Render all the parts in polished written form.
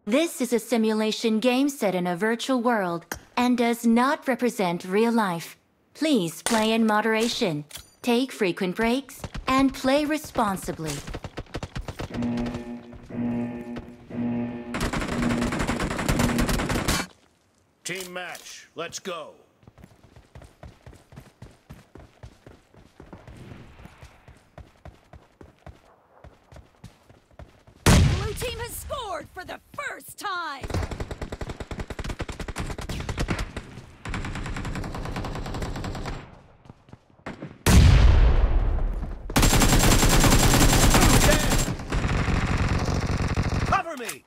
This is a simulation game set in a virtual world and does not represent real life. Please play in moderation, take frequent breaks, and play responsibly. Team match, let's go. Blue team has scored for the first time! Cover me!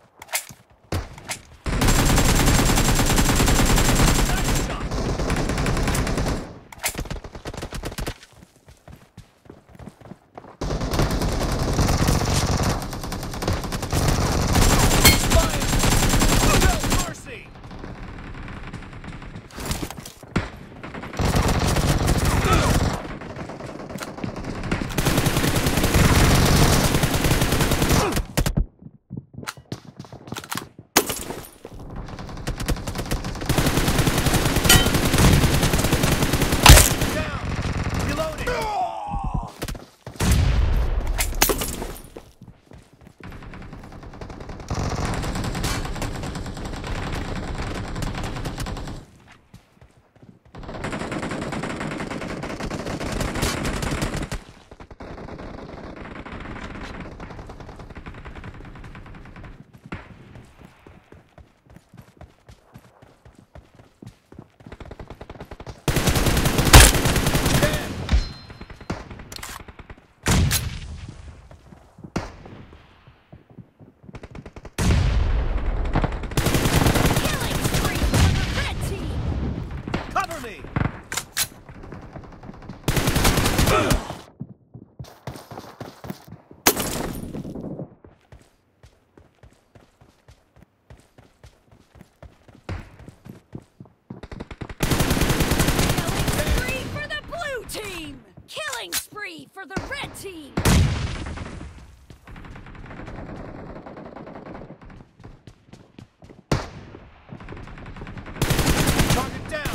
Killing spree for the red team! Target down!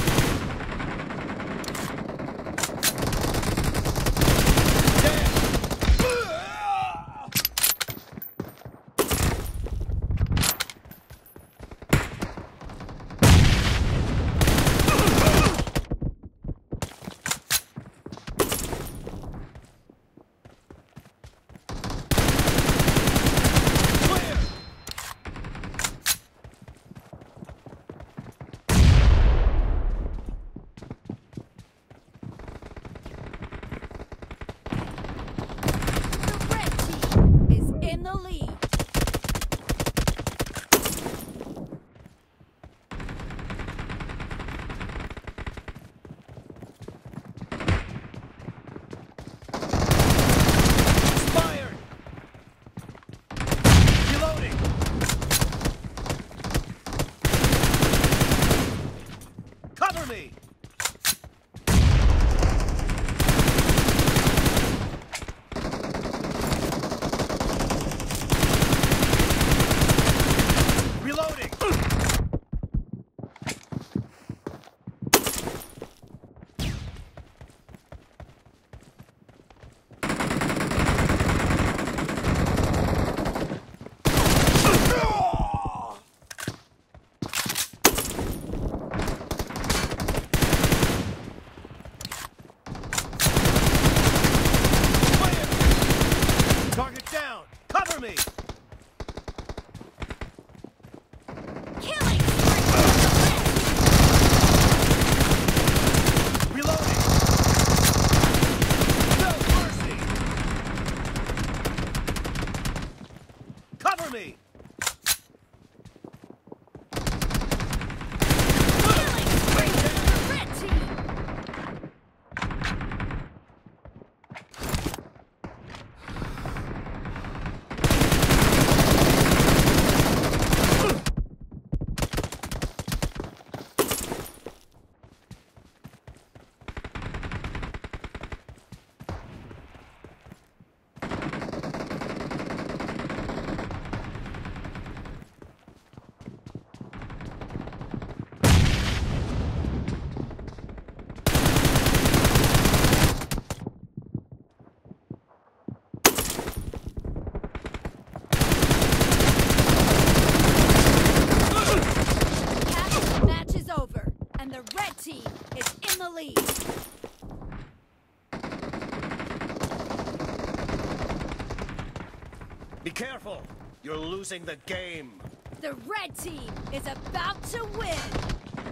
Be careful. You're losing the game. The red team is about to win.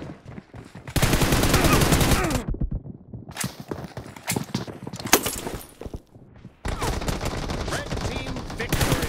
Red team victory.